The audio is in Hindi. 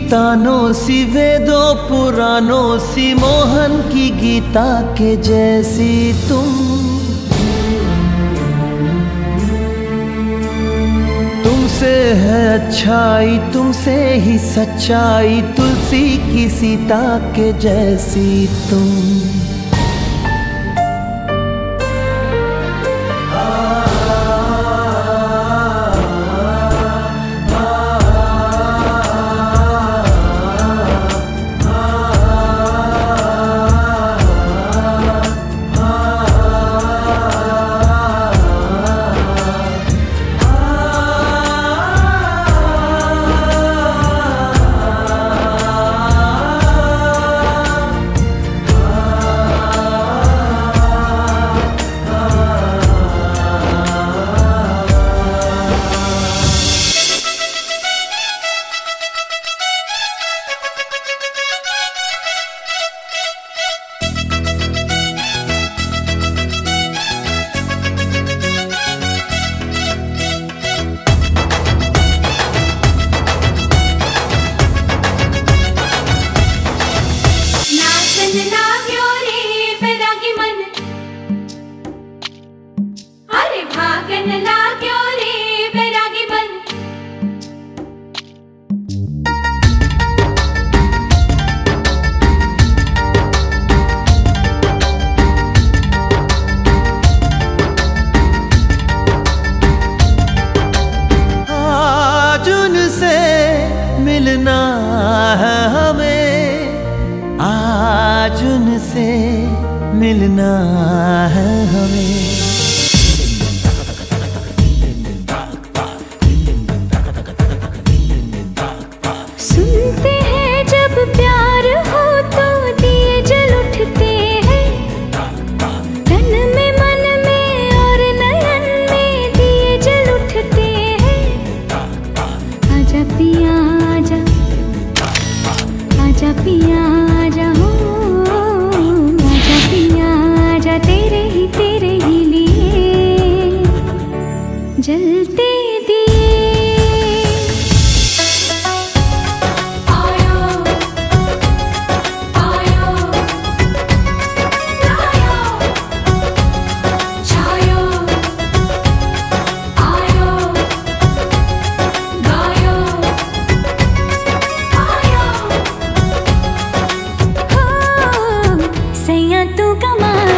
तानों सी वेदों पुराणों सी मोहन की गीता के जैसी तुमसे है अच्छाई, तुमसे ही सच्चाई, तुलसी की सीता के जैसी तुम। मिलना है हमें, आज उनसे मिलना है हमें। सुनते हैं जब प्यार हो तो दिए जल उठते हैं, तन में मन में और नयन में दिए जल उठते हैं। आजा पिया आजा, आजा पिया आजा हो, आजा पिया आजा, तेरे ही लिए जलते तू कमाल